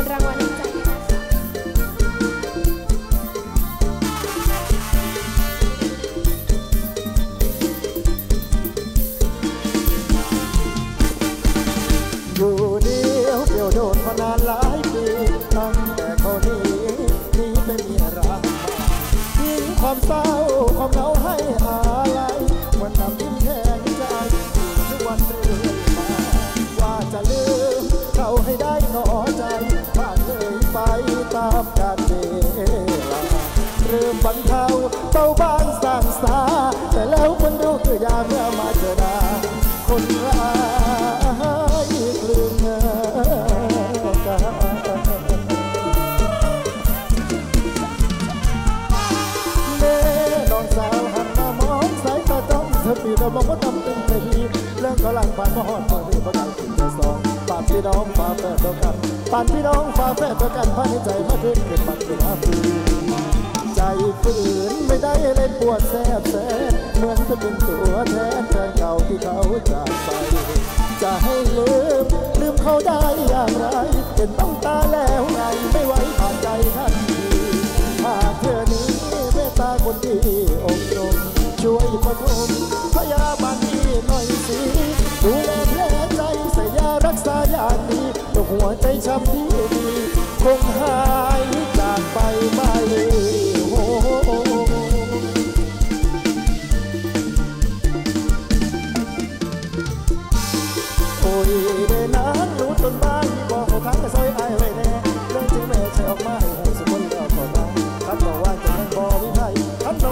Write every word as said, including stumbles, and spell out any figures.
รางวัลน้ำใจอยู่เดียวเดี่ยวโดนมานานหลายปีตั้งแต่เขาหนีหนีไปมีรักทิ้งความเศร้าความเหงาให้อะไรวันนำยิ้มแทนใจทุกวันเรื่อยมาว่าจะลืมเขาให้ได้หนอใจผ่านเลยไปตามกาลเวลาเริ่มบรรเทาเบาบางสร้างสาแต่แล้วคนดูคือยาเมื่อมาเจอหน้าคนร้ายกลืนเงากาเล่น้องสาวหันมามองสายตาจ้องเธอปีเราบอกว่าทำเป็นไม่ดีเรื่องกำลังผ่านมาหอดเมื่อนี้พอได้กินเธอสองปานพี่น้องฝาแฝดเดียวกันปานพี่น้องฝาแฝดเดียวกันภายในใจมาถึงเกิดมันเป็นอาภีใจฝืนไม่ได้เล่นปวดแสบแสบเหมือนจะเป็นตัวแทนแฟนเก่าที่เขาจากไปจะให้ลืมลืมเขาได้อย่างไรเป็นต้องตาแล้วไงไม่ไหวผ่านใจท่านทีหากเธอนี้เมตตาคนที่อบรมช่วยปฐมพยาบาลที่หน่อยสิดูแลแผลใจใส่ยารักษาอย่างดีตัวหัวใจช้ำที่ดี